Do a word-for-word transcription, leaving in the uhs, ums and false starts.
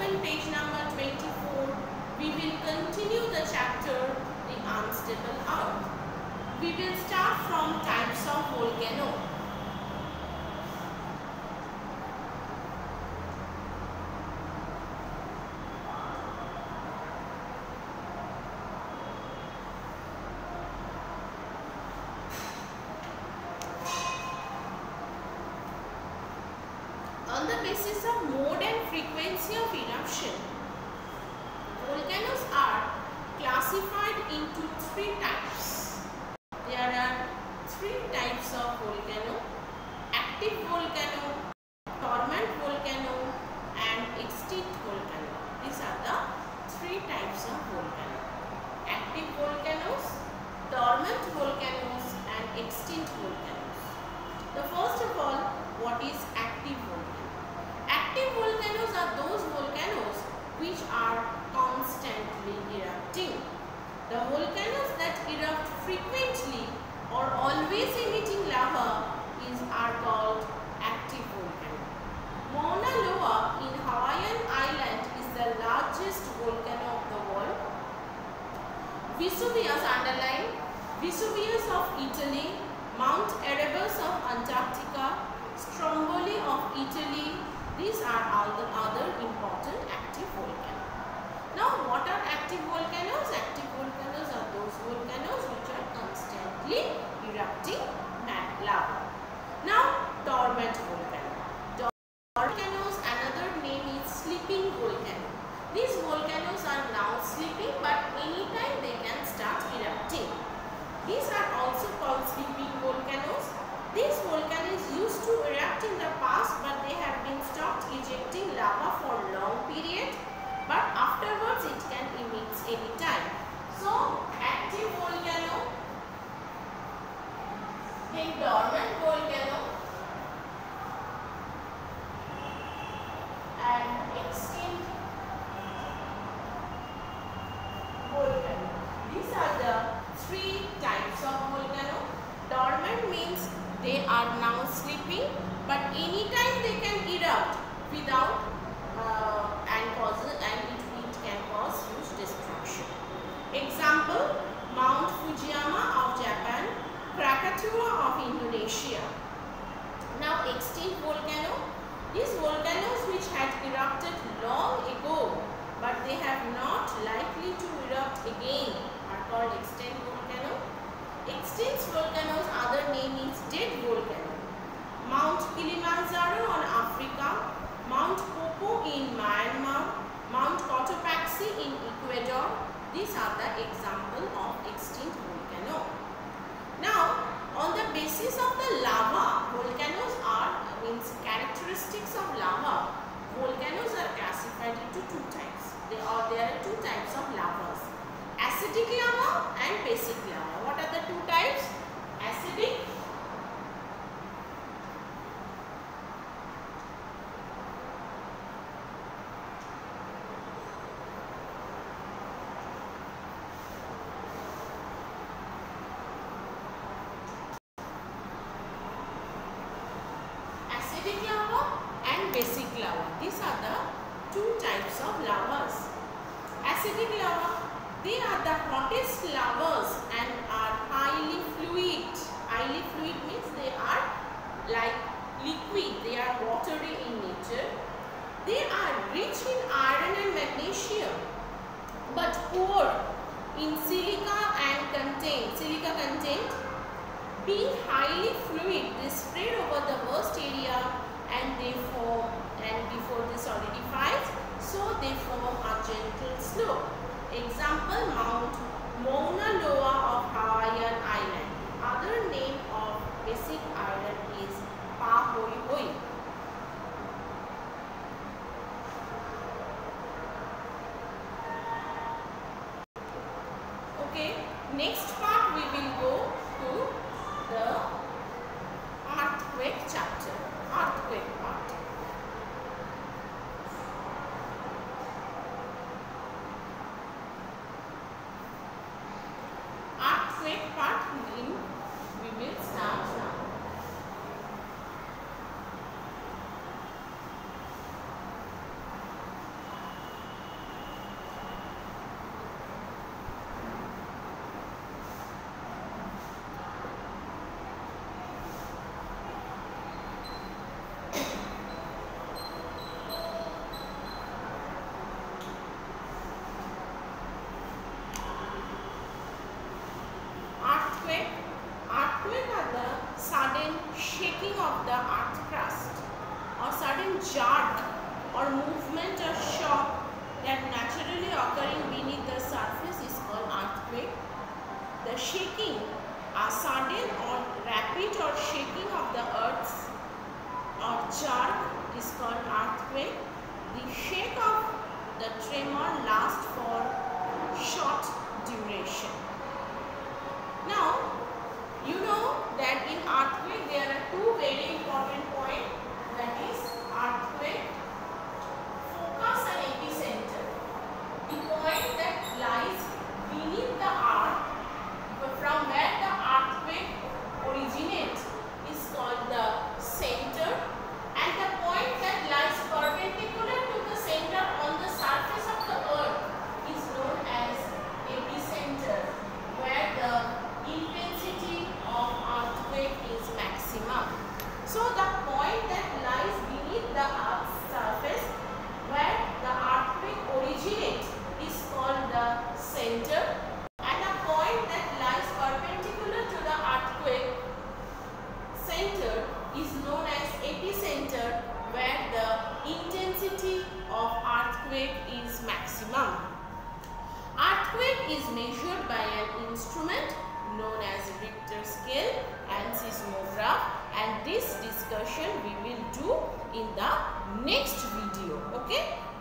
open page number twenty-four. We will continue the chapter, The Unstable Earth. We will start from types of volcano. On the basis of mode and frequency of eruption, volcanoes are classified into three types. There are three types of volcano: active volcano, dormant volcano, and extinct volcano. These are the three types of volcano: active volcanoes, dormant volcanoes, and extinct volcanoes. The first of all, what is active volcano? Active volcanoes are those volcanoes which are constantly erupting. The volcanoes that erupt frequently or always emitting lava is are called active volcano. Mauna Loa in Hawaiian Island is the largest volcano of the world. Vesuvius, underline, Vesuvius of Italy, Mount Erebus of Antarctica, Stromboli of Italy. These are all the other important active volcanoes. Now, what are active volcanoes? Active volcanoes are those volcanoes which are constantly erupting lava. Now, dormant volcano. Dormant volcanoes, another name is sleeping volcano. These volcanoes are now sleeping, but anytime they can start erupting. These are also called sleeping volcanoes. These volcanoes used to erupt in the past, but they have been stopped ejecting lava for long period, but afterwards it can emit any time. So, active volcano, then dormant volcano, and extinct volcano. These are the three types of volcano. Dormant means they are now sleeping, but anytime they can erupt without uh, and causes and it, it can cause huge destruction. Example: Mount Fujiyama of Japan, Krakatoa of Indonesia. Now, extinct volcano. These volcanoes which had erupted long ago, but they have not likely to erupt again, are called extinct volcano. Extinct volcanoes, other name is dead volcano. Mount Kilimanjaro on Africa, Mount Popo in Myanmar, Mount Cotopaxi in Ecuador. These are the example of extinct volcano. Now, on the basis of the lava, volcanoes are, means characteristics of lava, volcanoes are classified into two types. They are, there are two types of lavas: acidic lava and basic lava. What are the two types? Acidic acidic lava and basic lava. These are the two types of lavas. Acidic lava, they are the hottest lavas and are highly fluid. Highly fluid means they are like liquid. They are watery in nature. They are rich in iron and magnesium, but poor in silica and content. Silica content. Being highly fluid, they spread over the vast area and they form, and before they solidifies, so they form a gentle slope. Example: Mount Mauna Loa of Hawaiian Island. Other name of basic island is Pahoehoe. Okay, next part we will go to the earthquake chapter, earthquake part. Earthquake part in, we will start now. or movement or shock that naturally occurring beneath the surface is called earthquake. The shaking, a sudden or rapid or shaking of the earth or jerk is called earthquake. The shake of the tremor lasts for short duration. Now, you know that in earthquake there are two very important points, that is earthquake focus and epicenter. The point that lies beneath the earth from where the earthquake originates is called the center, and the point that lies perpendicular to the center on the surface of the earth is known as epicenter, where the intensity of earthquake is maximum. So the point that lies beneath the earth's surface where the earthquake originates is called the center, and a point that lies perpendicular to the earthquake center is known as epicenter, where the intensity of earthquake is maximum. Earthquake is measured by an instrument known as Richter scale and seismograph, and this discussion we will do in the next video. Okay.